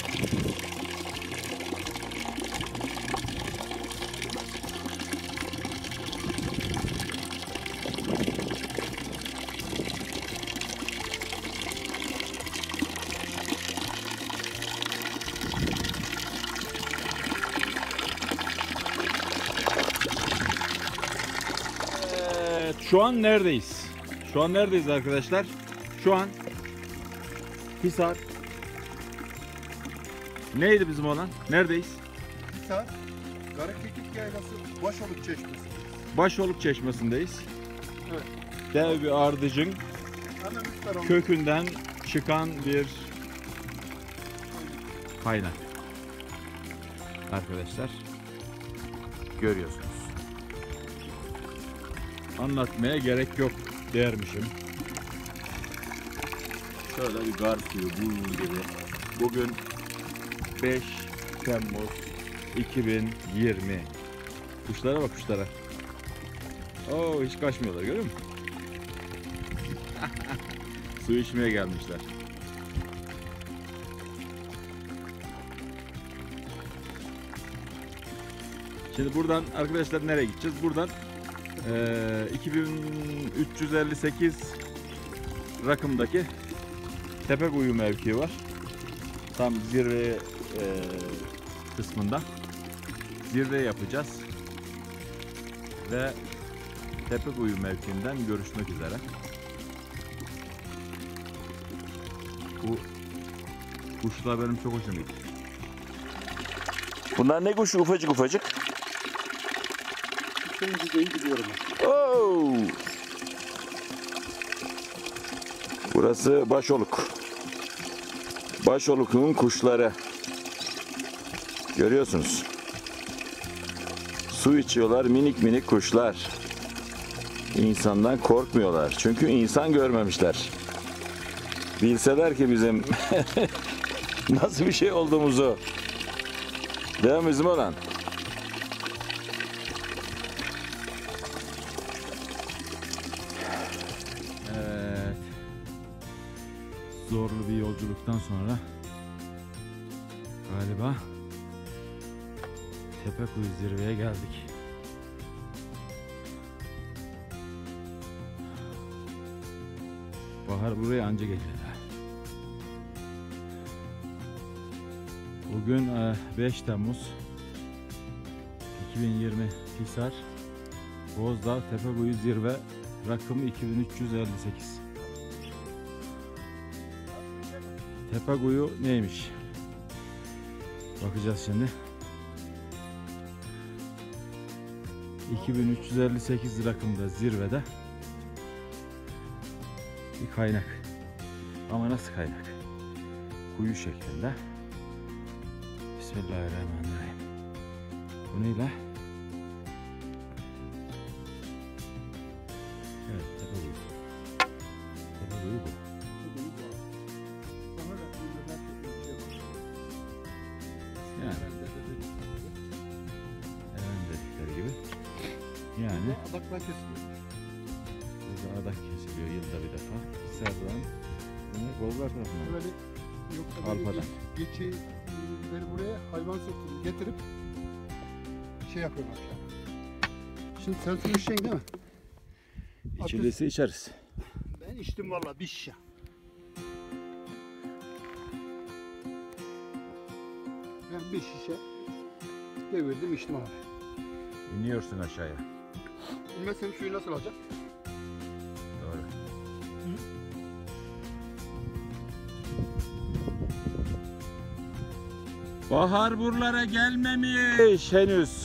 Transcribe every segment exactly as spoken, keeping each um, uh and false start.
Şu an neredeyiz? Şu an neredeyiz arkadaşlar? Şu an Hisar. Neydi bizim olan? Neredeyiz? Hisar, Karakekik Yaylası, Başoluk Çeşmesi. Başoluk Çeşmesi'ndeyiz. Evet. Dev bir ardıcın Hemen üst tarafı. kökünden çıkan bir kaynak. Arkadaşlar görüyorsunuz. Anlatmaya gerek yok dermişim. Şöyle bir gar suyu bu gibi. Bugün beş Temmuz iki bin yirmi. Kuşlara bak kuşlara. Oo, hiç kaçmıyorlar, görüyor musun? Su içmeye gelmişler. Şimdi buradan arkadaşlar nereye gideceğiz? Buradan Ee, iki bin üç yüz elli sekiz rakımdaki Tepekuyu mevkii var. Tam zirve e, kısmında zirve yapacağız ve Tepekuyu mevkiinden görüşmek üzere. Bu kuşlar benim çok hoşuma gitti. Bunlar ne kuşu, ufacık ufacık? Üçüncü değil gidiyorum. Oo! Burası Başoluk. Başoluk'un kuşları. Görüyorsunuz. Su içiyorlar, minik minik kuşlar. İnsandan korkmuyorlar. Çünkü insan görmemişler. Bilseler ki bizim nasıl bir şey olduğumuzu. Değil mi bizim olan? Evet. Zorlu bir yolculuktan sonra galiba Tepekuyu zirveye geldik. Bahar buraya anca geliyor. Bugün beş Temmuz iki bin yirmi Hisar Bozdağ Tepekuyu zirve rakımı iki bin üç yüz elli sekiz. Tepekuyu neymiş? Bakacağız şimdi. iki bin üç yüz elli sekiz rakımda zirvede bir kaynak. Ama nasıl kaynak? Kuyu şeklinde. Bismillahirrahmanirrahim. Bu ne la? Evet, Tepekuyu. Tepekuyu bu. Yani Eren dedikleri gibi. Yani Adaklar kesiliyor. burada adak kesiliyor yılda bir defa. Hisar'dan Bolgar tarafından. Böyle yoksa Alpa'dan. geçileri buraya hayvan sokunu getirip şey yapıyorlar. Şimdi sen su içeceksin değil mi? İçilisi içeriz. Ben içtim valla bir şişe. Ben bir şişe devirdim içtim abi. İniyorsun aşağıya. İnmezsem suyu nasıl alacak? Doğru. Bahar buralara gelmemiş henüz.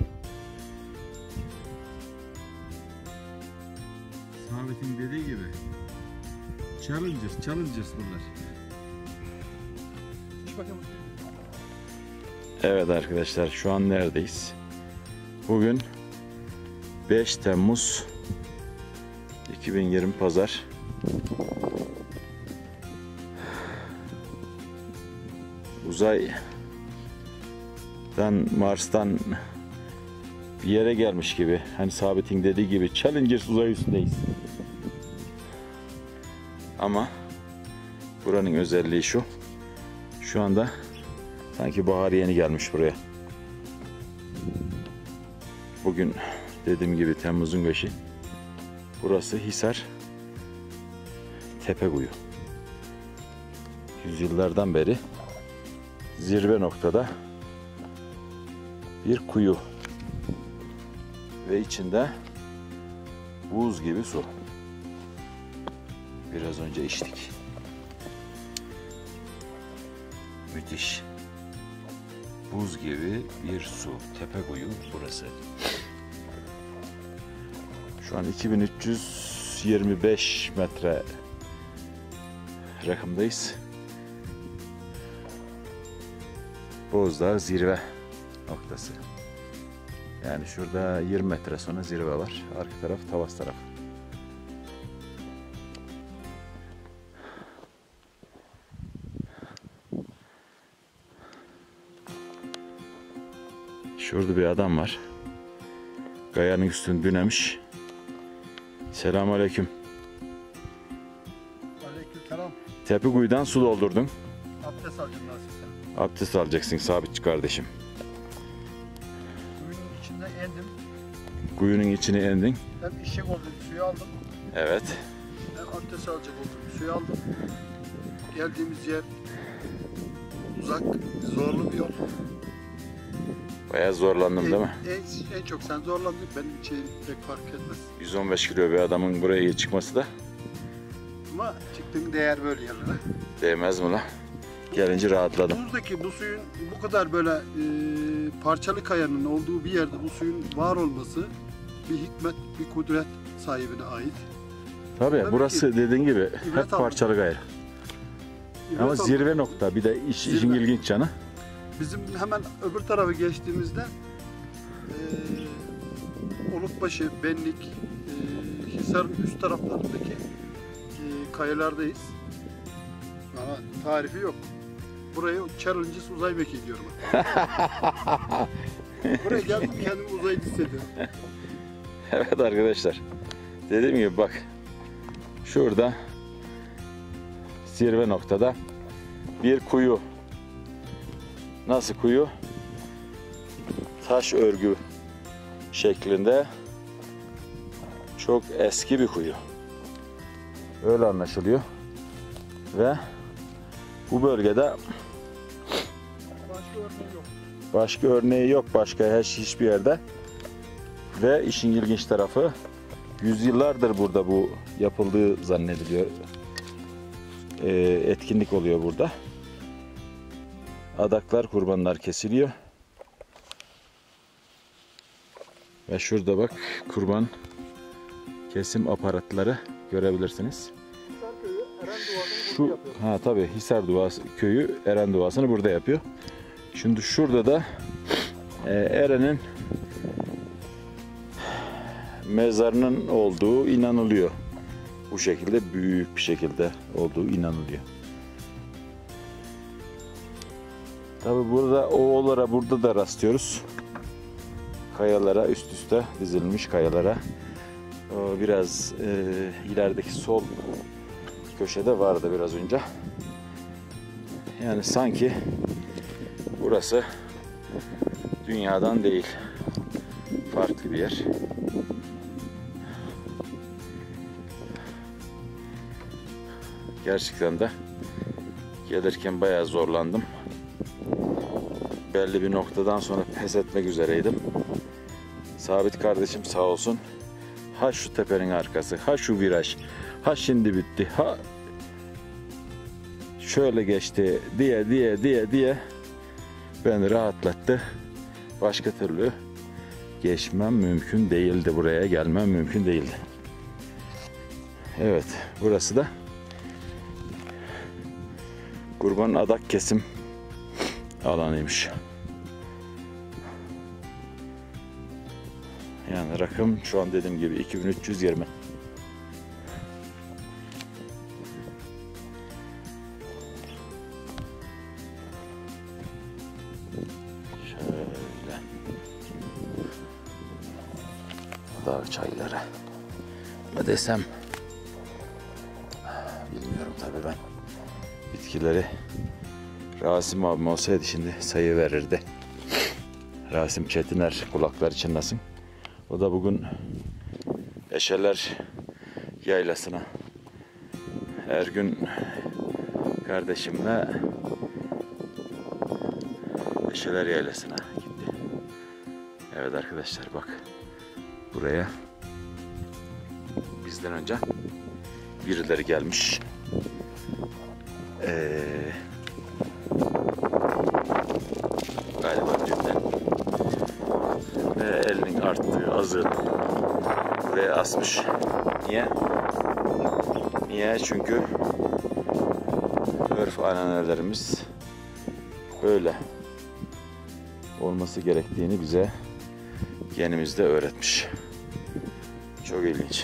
Sabit'in dediği gibi. Challengers, challengers bunlar. İç bakalım. Evet arkadaşlar, şu an neredeyiz? Bugün beş Temmuz iki bin yirmi Pazar. Uzaydan, Mars'tan bir yere gelmiş gibi. Hani Sabit'in dediği gibi Challengers uzay üstündeyiz. Ama buranın özelliği şu. Şu anda Sanki bahar yeni gelmiş buraya. Bugün dediğim gibi Temmuz'un beşi. Burası Hisar Tepekuyu. Yüzyıllardan beri zirve noktada bir kuyu ve içinde buz gibi su. Biraz önce içtik. Müthiş. Buz gibi bir su. Tepekuyu burası. Şu an iki bin üç yüz yirmi beş metre rakımdayız. Bozdağ zirve noktası. Yani şurada yirmi metre sonra zirve var. Arka taraf Tavas tarafı. Şurada bir adam var. Kayanın üstünü dünemiş. Selamünaleyküm. Aleykümselam. Tepekuyu'dan su doldurdun. Abdest alacağım nasıl sen? Abdest alacaksın Sabitçi kardeşim. Suyun içinde endim. Kuyunun içine endin. Hem işek oldum, suyu aldım. Evet. Hem abdest alacak oldum, suyu aldım. Geldiğimiz yer uzak, zorlu bir yol. Bayağı zorlandım en, değil mi? En, en çok sen zorlandın, benim için pek fark etmez. yüz on beş kilo bir adamın buraya çıkması da Ama çıktığın değer böyle yerlere. değmez mi lan? Gelince rahatladım. Buradaki bu suyun bu kadar böyle e, parçalı kayanın olduğu bir yerde bu suyun var olması bir hikmet, bir kudret sahibine ait. Tabii, Tabii burası ki. dediğin gibi hep İbret aldım. parçalı gayrı. İbret Ama aldım. zirve nokta. Bir de iş, işin Zirve. ilginç yanı. Bizim hemen öbür tarafı geçtiğimizde e, Olukbaşı, Benlik, e, Hisar'ın üst taraflarındaki e, kayalardayız. Ama tarifi yok. Buraya Challenges uzay mekiği diyorum. Buraya geldim kendimi uzaylı hissediyorum. Evet arkadaşlar. Dediğim gibi bak. Şurada zirve noktada bir kuyu. Nasıl kuyu? Taş örgü şeklinde çok eski bir kuyu. Öyle anlaşılıyor. Ve bu bölgede Başka örneği yok. başka örneği yok başka hiç hiçbir yerde. Ve işin ilginç tarafı yüzyıllardır burada bu yapıldığı zannediliyor. Ee, etkinlik oluyor burada. Adaklar, kurbanlar kesiliyor. Ve şurada bak kurban kesim aparatları görebilirsiniz. Hisar köyü Eren Duvarı'nı Şu yapıyor. ha tabii Hisar Duası köyü Eren Duası'nı burada yapıyor. Şimdi şurada da e, Eren'in mezarının olduğu inanılıyor. Bu şekilde büyük bir şekilde olduğu inanılıyor. Tabii burada ovalara burada da rastlıyoruz. Kayalara üst üste dizilmiş kayalara. O biraz e, ilerideki sol köşede vardı biraz önce. Yani sanki burası dünyadan değil. Farklı bir yer. Gerçekten de gelirken bayağı zorlandım. Belli bir noktadan sonra pes etmek üzereydim. Sabit kardeşim sağ olsun. Ha şu tepenin arkası, ha şu viraj, ha şimdi bitti, ha şöyle geçti diye diye diye diye beni rahatlattı. Başka türlü geçmem mümkün değildi. Buraya gelmem mümkün değildi. Evet, burası da kurban adak kesim alanıymış. Yani rakım şu an dediğim gibi iki bin üç yüz yirmi. Şöyle. Dağ çayları mı desem bilmiyorum tabii ben. Bitkileri Rasim abim olsaydı şimdi sayı verirdi. Rasim Çetiner kulakları çınlasın. O da bugün Eşeler Yaylası'na Ergün kardeşimle Eşeler Yaylası'na gitti. Evet arkadaşlar bak buraya bizden önce birileri gelmiş. Ee, galiba dünden ve elinin arttığı azığını buraya asmış. Niye? Niye? Çünkü örf ananelerimiz böyle olması gerektiğini bize genimizde öğretmiş. Çok ilginç.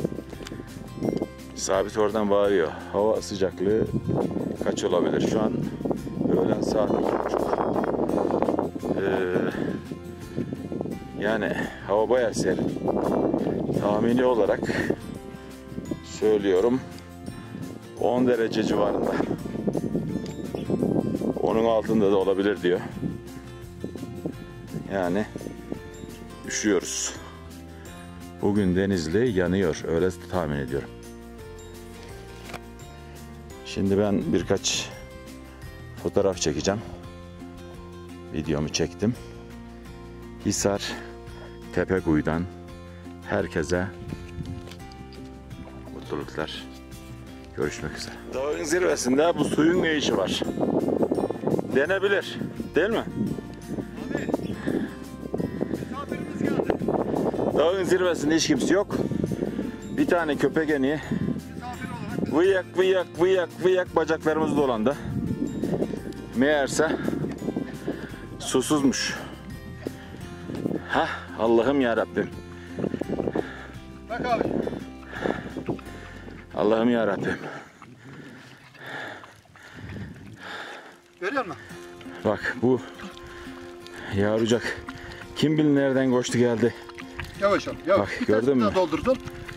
Sabit oradan bağırıyor. Hava sıcaklığı kaç olabilir? Şu an öğlen saat iki buçuk. Ee, yani hava bayağı serin. Tahmini olarak söylüyorum on derece civarında. Onun altında da olabilir diyor. Yani üşüyoruz. Bugün Denizli yanıyor. Öyle tahmin ediyorum. Şimdi ben birkaç fotoğraf çekeceğim. Videomu çektim. Hisar Tepekuyu'dan herkese mutluluklar. Görüşmek üzere. Dağın zirvesinde bu suyun ne işi var? Denebilir. Değil mi? Abi, misafirimiz geldi. Dağın zirvesinde hiç kimse yok. Bir tane köpek eni Misafir olarak vıyak vıyak vıyak vıyak bacaklarımız dolandı. Meğerse susuzmuş. Hah Allah'ım ya Rabbim. bak abi. Allah'ım ya Rabbim. Görüyor musun? Bak bu yavrucak kim bilir nereden koştu geldi. Yavaş ol. Yavaş. Bak, Bir gördün tane mü? daha doldurdun.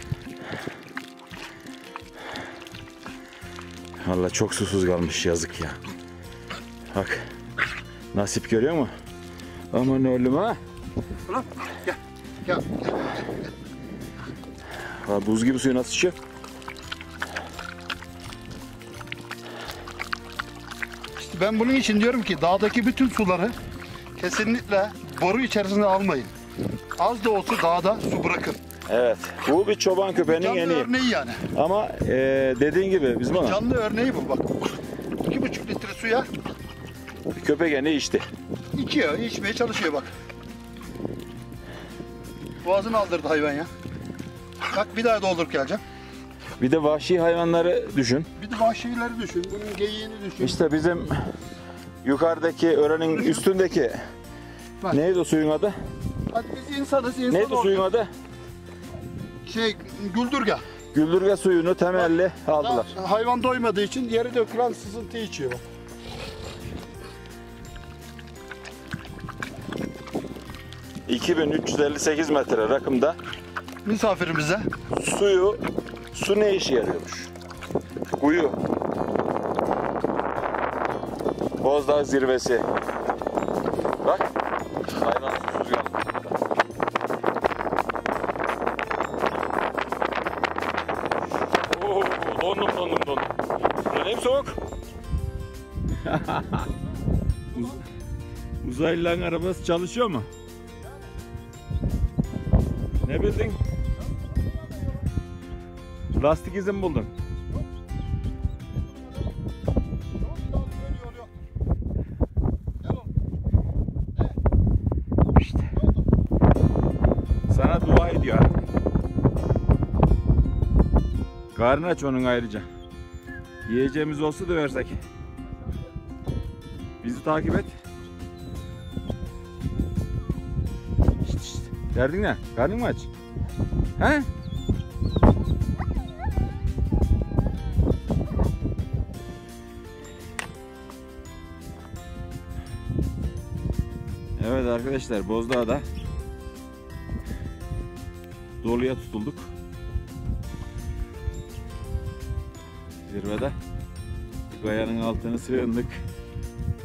Vallahi çok susuz kalmış yazık ya. Bak nasip görüyor mu? Aman oğlum ha. Ulan gel. Gel. Gel. Ha, buz gibi suyu nasıl içiyor? İşte ben bunun için diyorum ki dağdaki bütün suları kesinlikle boru içerisine almayın. Az da olsa dağda su bırakın. Evet. Bu bir çoban köpeğinin Canlı en iyi. örneği yani. Ama e, dediğin gibi bizim ona Canlı örneği bu bak. iki buçuk litre suya köpek eni içti. içiyor, içmeye çalışıyor bak. Boğazını aldırdı hayvan ya. Bak bir daha doldurup geleceğim. Bir de vahşi hayvanları düşün. Bir de vahşileri düşün, bunun geyiğini düşün. İşte bizim yukarıdaki örenin üstündeki Bak. neydi o suyun adı? Hadi biz insanız, insan Neydi olduk. suyun adı? Şey, güldürge. Güldürge suyunu temelli aldılar. Da- hayvan doymadığı için yere dökülen sızıntı içiyor bak. iki bin üç yüz elli sekiz metre rakımda Misafirimize suyu, su ne işe yarıyormuş? Kuyu. Bozdağ zirvesi. Bak, hayvan susuz kaldı. Oo, dondum dondum dondum. Döneyim soğuk. Uzaylıların arabası çalışıyor mu? Ne bildin? Lastik izin buldun. İşte. Sana dua ediyor. ha. Karnı aç onun ayrıca. Yiyeceğimiz olsa da versek. Bizi takip et. Şişt, şişt. Derdin ne? Karnın mı aç? He? Evet arkadaşlar, Bozdağ'da doluya tutulduk. Zirvede bir kayanın altına sığındık.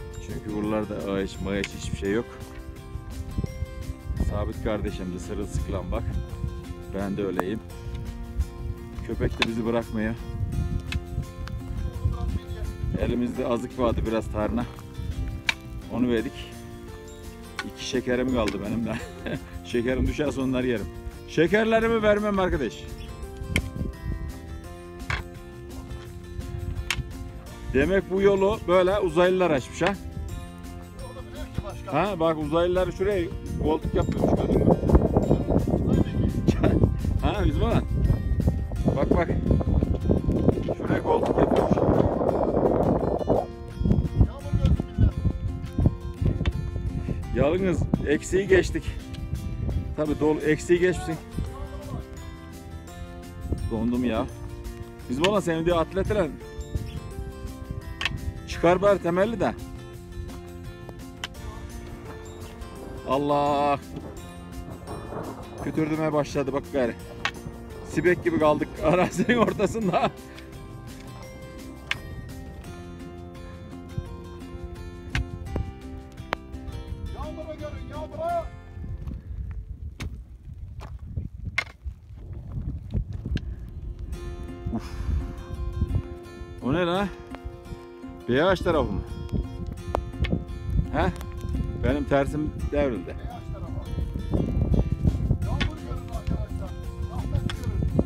Çünkü buralarda ağaç mağaç hiçbir şey yok. Sabit kardeşim de sırılsıklam bak. Ben de öyleyim. Köpek de bizi bırakmıyor. Elimizde azık vardı biraz tarhana. Onu verdik. İki şekerim kaldı benim de. Şekerim düşerse onları yerim. Şekerlerimi vermem arkadaş. Demek bu yolu böyle uzaylılar açmış ha. Ha bak uzaylılar şuraya koltuk yapıyormuş gördün mü? Ha bizim olan. Bak bak. Şuraya koltuk yapıyormuş. Yalnız eksiği geçtik. Tabii dolu eksiği geçmişsin. Dondum ya. Bizim olan senin diye atletler. Çıkar bari temelli de. Allah. Kütürdümeye başladı bak gari. Sibek gibi kaldık arazinin ortasında. Yağmura görün yağmura. O ne lan? Beyaz tarafı mı? He? Benim tersim devrildi. Beyaz tarafa. Yağmur görün arkadaşlar. Rahmet görün.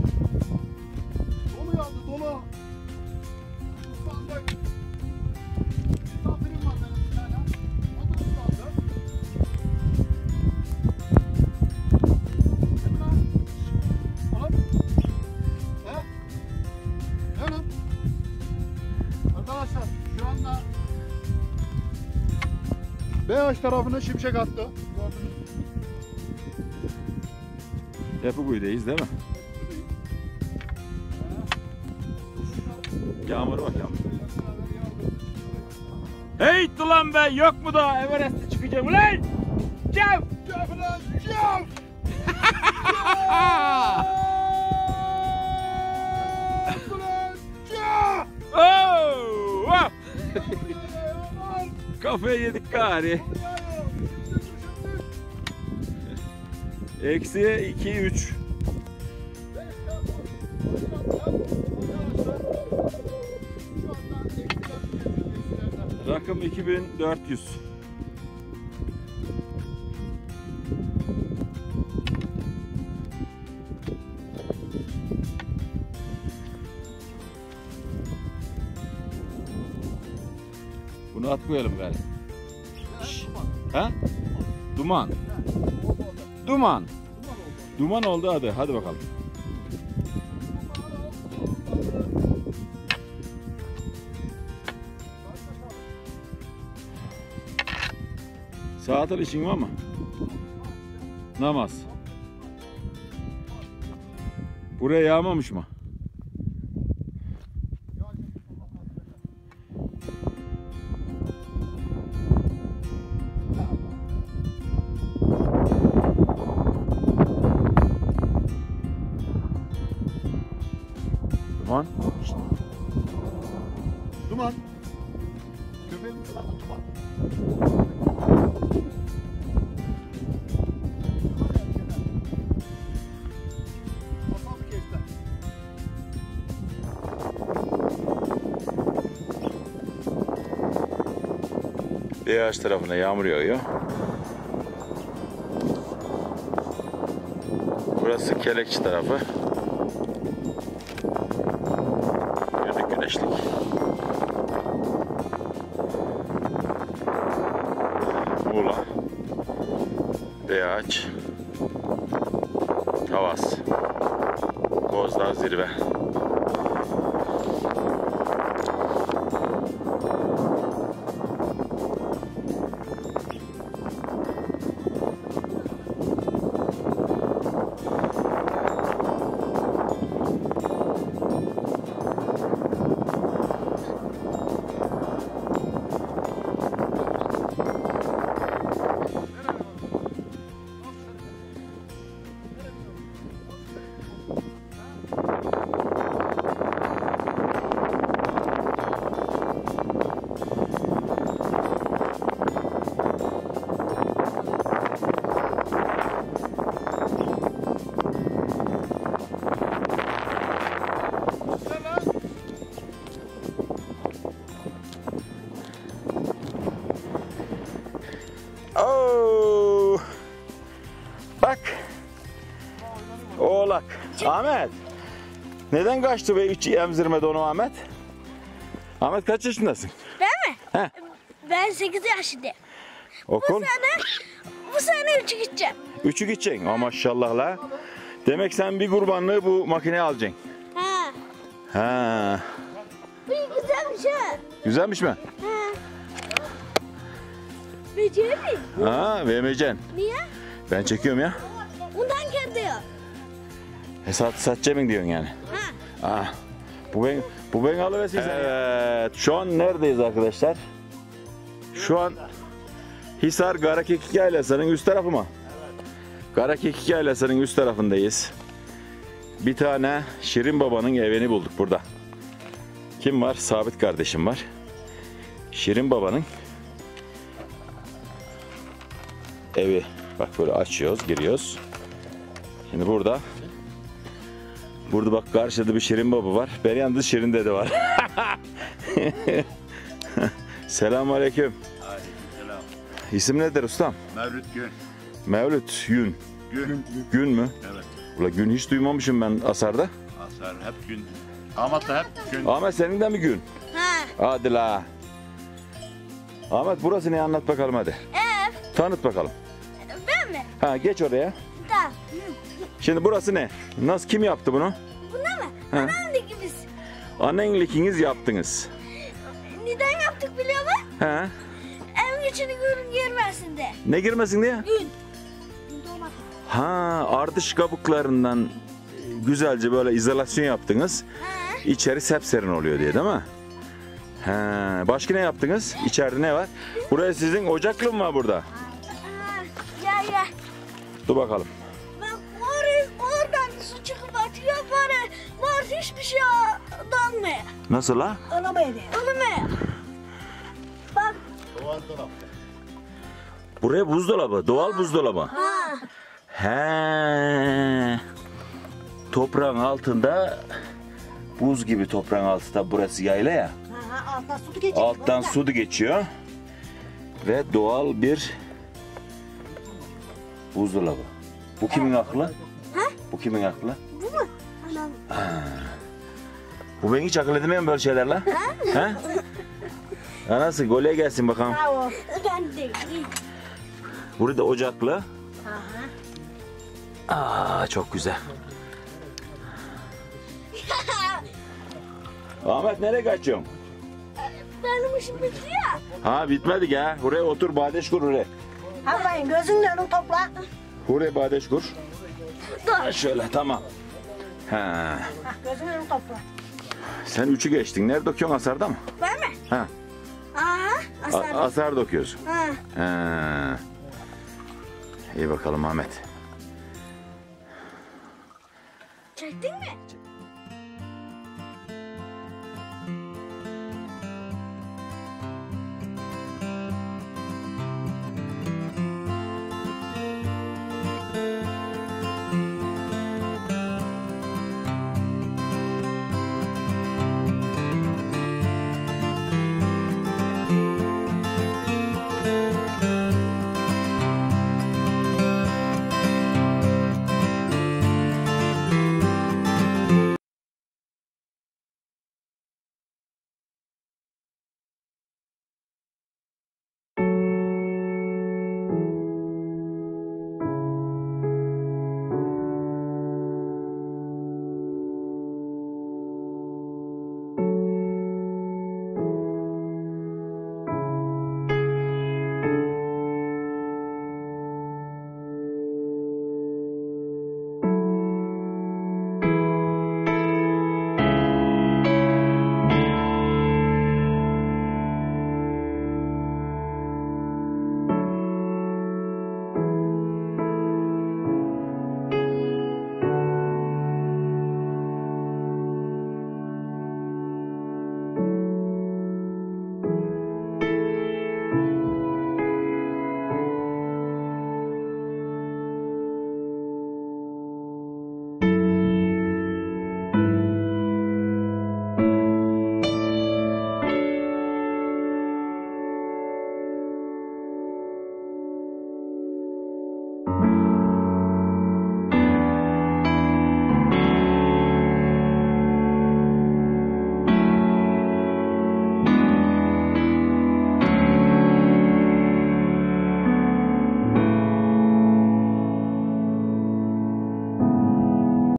Dolu yağdı dolu. Islandık. Misafirim var benim bir tane. O da ıslandı. Değil mi lan? Oğlum. He? Ne lan? Arkadaşlar şu anda Beyaz tarafına şimşek attı. Gördünüz. Tepekuyu'dayız değil mi? Yağmur bak yağmur. Hey ulan be yok mu da Everest'e çıkacağım ulan? Cav! Cav lan cav! Oh! Ah! Kafayı yedik gari. Eksi iki üç. Rakım iki bin dört yüz. Bunu atmayalım galiba. Ha? Duman. Duman. Duman oldu hadi. Hadi bakalım. Saatler işin var mı? Namaz. Buraya yağmamış mı? Duman. Duman. Köpeğin sırası duman. Kapalı kefter. Beyaz tarafına yağmur yağıyor. Burası Kelekçi tarafı. Günlük güneşlik. Muğla, Beyağaç, Tavas, Bozdağ zirve. Oo. Bak. Oğlak. Ahmet. Neden kaçtı ve hiç emzirmedi onu Ahmet? Ahmet kaç yaşındasın? Ben mi? He. Ben sekiz yaşındayım. Okul? Bu sene, bu sene üçe gideceğim. Üçü gideceksin. Ama maşallah la. Demek sen bir kurbanlığı bu makineye alacaksın. Ha. Ha. Bu güzelmiş ha. Güzelmiş mi? Ha. Beceri mi? Ha, vermeyeceksin. Niye? Ben çekiyorum ya. Ondan kendi yok. E sat, satacağım diyorsun yani. Ha. Ah. Bu ben bu ben alıversin sen. Evet. Şu an neredeyiz arkadaşlar? Şu an Hisar Karakekik Yaylası'nın üst tarafı mı? Karakekik Yaylası'nın üst tarafındayız. Bir tane Şirin Baba'nın evini bulduk burada. Kim var? Sabit kardeşim var. Şirin Baba'nın evi. Bak böyle açıyoruz, giriyoruz. Şimdi burada Burada bak karşıda bir Şirin Baba var. Beri yalnız Şirin dede var. Selamünaleyküm. Aleykümselam. İsim nedir ustam? Mevlüt Gün. Mevlüt Yün. Gün. Gün mü? Evet. Ula Gün hiç duymamışım ben Asar'da. Asar hep gün. Ahmet de hep gün. Ahmet senin de mi Gün? Ha. Hadi la. Ahmet burası ne, anlat bakalım hadi. Ev. Tanıt bakalım. Ben mi? Ha geç oraya. Tamam. Şimdi burası ne? Nasıl, kim yaptı bunu? Bunda mı? Ha. Anneanne gibiyiz. Annenle ikiniz yaptınız. Neden yaptık biliyor musun? Ha? Evin içine gün girmesin de. Ne girmesin diye? Gün. Gün doğmadı. Ha, ardış kabuklarından güzelce böyle izolasyon yaptınız. Ha. İçeri sepserin oluyor diye değil mi? Ha, başka ne yaptınız? İçeride ne var? Buraya sizin ocaklı mı var burada? Ha. Gel gel. Dur bakalım. Bak var, oradan su çıkıp atıyor var. Var hiçbir şey damlıyor. Nasıl la? Alamıyor. Alamıyor. Bak. Buraya buzdolabı, doğal buzdolabı. Ha. He. Toprağın altında, buz gibi toprağın altında, burası yayla ya. Ha, alttan su geçecek. Alttan su da geçiyor. Ve doğal bir buzdolabı. Bu kimin aklı? Ha? Bu kimin aklı? Bu mu? Anam. Bu ben hiç akıl edemiyorum böyle şeylerle. Ha? Anası gole gelsin bakalım. Bravo. Ben de. Burada ocaklı. Aha. Aa, çok güzel. Ahmet nereye kaçıyorsun? Benim işim bitti ya. Ha bitmedi ya. Buraya otur, badeş kur buraya. Havlayın gözünün önünü topla. Buraya badeş kur. Ha, şöyle tamam. Ha. Ha, gözünün önünü topla. Sen üçü geçtin. Nerede okuyorsun, Asar'da mı? Ben mi? Ha. Aa, A- asar. Asar'da okuyorsun. Ha. Ha. İyi bakalım Ahmet. Çektin mi?